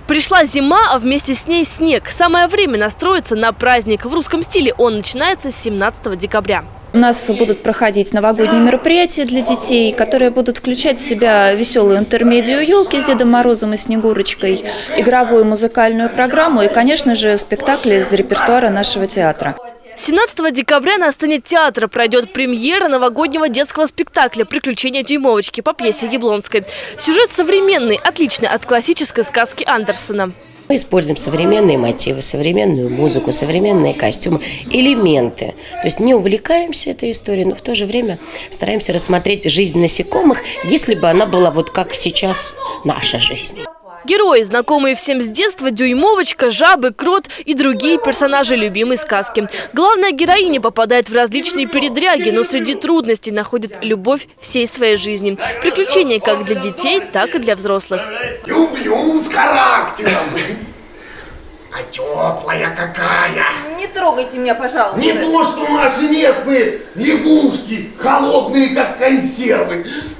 Пришла зима, а вместе с ней снег. Самое время настроиться на праздник. В русском стиле он начинается с 17 декабря. У нас будут проходить новогодние мероприятия для детей, которые будут включать в себя веселую интермедию елки с Дедом Морозом и Снегурочкой, игровую музыкальную программу и, конечно же, спектакли из репертуара нашего театра. 17 декабря на сцене театра пройдет премьера новогоднего детского спектакля «Приключения Дюймовочки» по пьесе Яблонской. Сюжет современный, отличный от классической сказки Андерсена. Мы используем современные мотивы, современную музыку, современные костюмы, элементы. То есть не увлекаемся этой историей, но в то же время стараемся рассмотреть жизнь насекомых, если бы она была вот как сейчас наша жизнь. Герои, знакомые всем с детства, Дюймовочка, Жабы, Крот и другие персонажи любимой сказки. Главная героиня попадает в различные передряги, но среди трудностей находит любовь всей своей жизни. Приключения как для детей, так и для взрослых. Люблю с характером. А теплая какая. Не трогайте меня, пожалуйста. Не то, что наши местные лягушки, холодные, как консервы.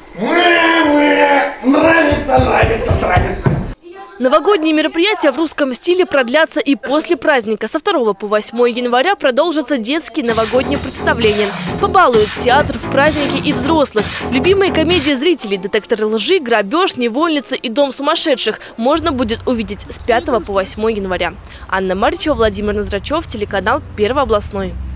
Нравится, нравится, нравится. Новогодние мероприятия в русском стиле продлятся и после праздника. Со 2 по 8 января продолжатся детские новогодние представления. Побалуют театр в праздники и взрослых. Любимые комедии зрителей «Детектор лжи», «Грабеж», «Невольница» и «Дом сумасшедших» можно будет увидеть с 5 по 8 января. Анна Маричева, Владимир Ноздрачев, телеканал Первый областной.